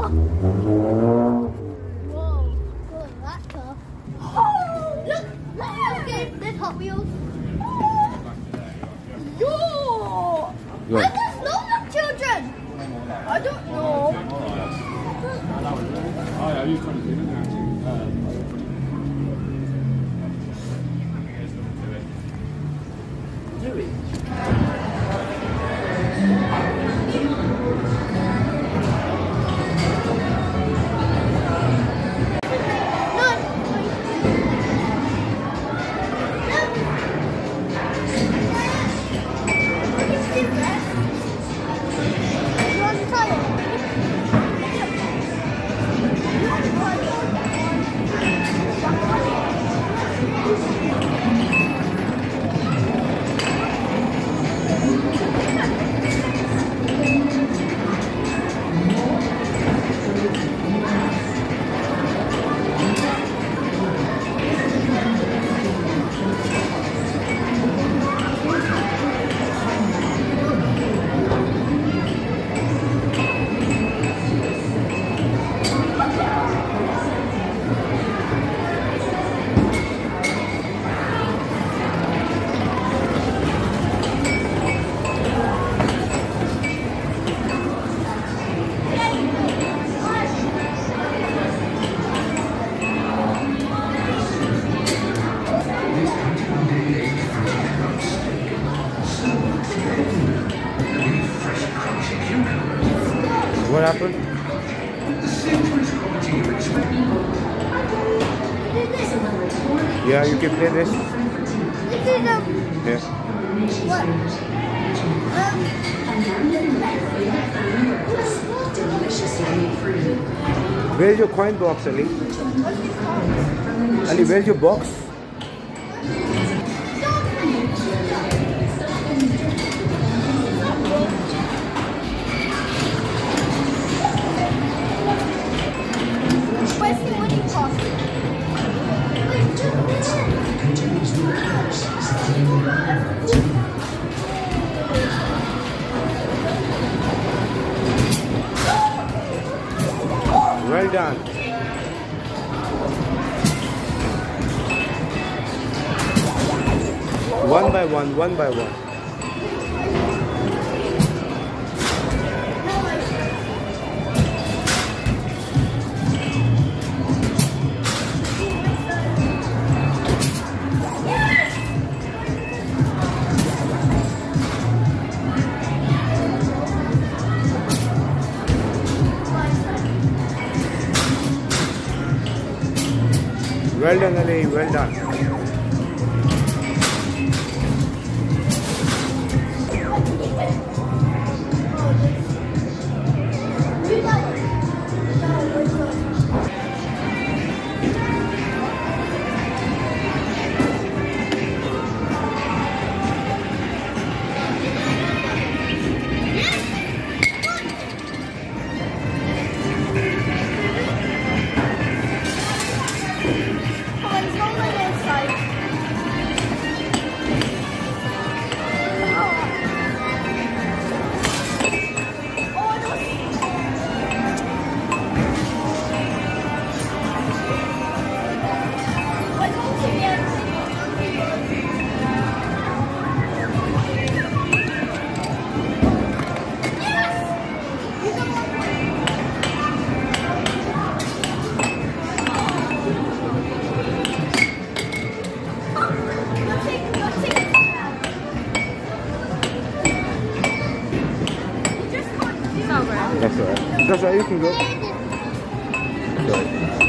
Whoa, look at that car. Oh, look, there's Hot Wheels. Yo! Good. And there's lots of children. I don't know. Oh yeah, you've got to do it now. What happened? Yeah, you can play this. This is Yes. what? Where's your coin box, Ali? Ali, where's your box? Where's the money box? Well done. One by one, one by one. Well done, Ali, well done. That's alright. That's alright, you can go. That's alright.